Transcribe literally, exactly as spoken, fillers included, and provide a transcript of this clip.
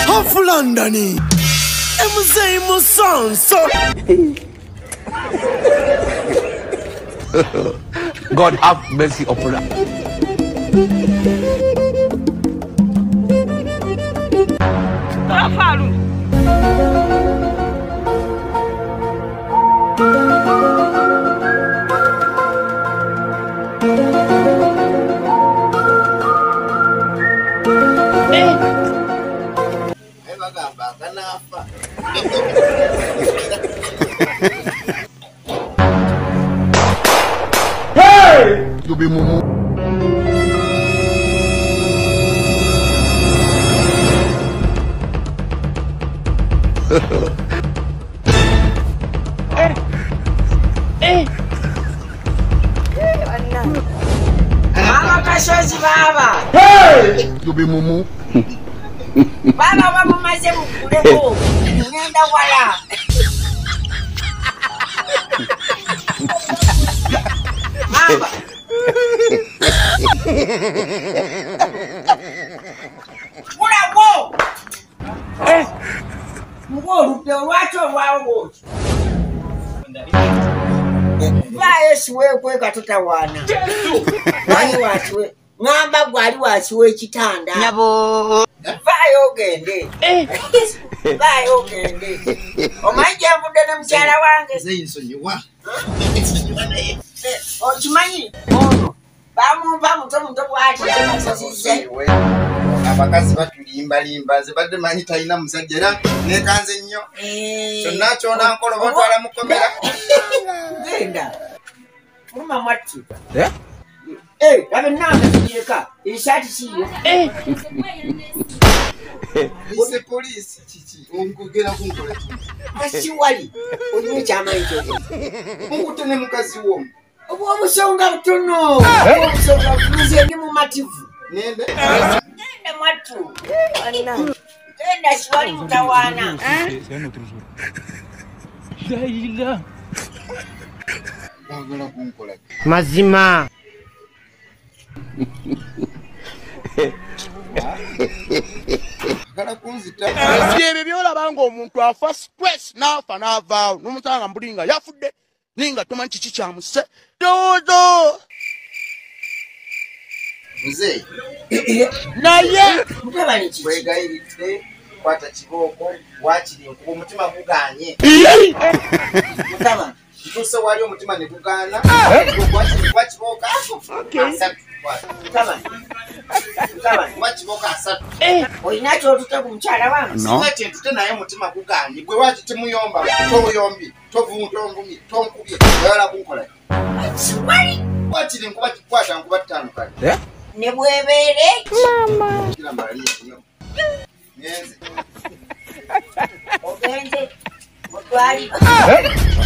Half London. Mzee Musonso. God have mercy upon us. Hey! You be mumu. Eh! Eh! Mama kashozi baba. Hey! You be mumu. Baba baba maze mukuleko. Nenda wala. Mama. Ula wo. Eh! Mgo rupe wacho wawo. Vaye siwe kwe katuta wana. Vaye wachwe. Ngamba gwali wachiwe chitanda. Nyabo. Vaye ogende. Eh! Vaye ogende. Omaje mudene mchala wange. Zaiso nyiwa. Ochimanyi ono. Bamu bamu to muto bwati sasise. Abakazi batulimba limba zibadde manyi talina musajja era nekanze nnyo. Kyonna kyona nkola batwala mukomera. Genda. Muma mwatu. Eh? Eh, kabe nanga kijeka. Ishati siyo. Eh! Ise police chichi ongogera kunkola chichi. Asiwali. Onye chama icho. Mukutene mukazi wo. Obo musonga butono. Obo musonga butuze ndi mu mativu. Nende. Nende mwatu. Anna. Nenda siwali mutawana. Daila. Bagala kunkola. Mazima. Bagala kunzita. Byebe byolaba nga omuntu afa stress n'afa n'avaawo n'omusanga mbulinga yafudde ninga tomanyi kiki kyamuse dodo Mzee. naye Mutaba chichi. Wegayiridde kwata kiboko wakiri nkuba omutima guganye. Mutaba. Kituuse wali omutima ne gugaana. Wakiri kwa kiboko ako. Asatu. Mutaba. Mutaba. Kwa kiboko asatu. Eh, oyinacho otuta ku mchala wange. no Singa tentute naye mutima guganye. Gwe wati temuyomba. Toyombi. Tovu tombumi. Tonkubye. Wala kunkola. Siwali. Wakiri nkuba kikwata nkuba ttano kale. Eh? Ne bwebere. Mama. Kila Maria nnyo. Ngenze. Ogenze. Mutwali. Eh?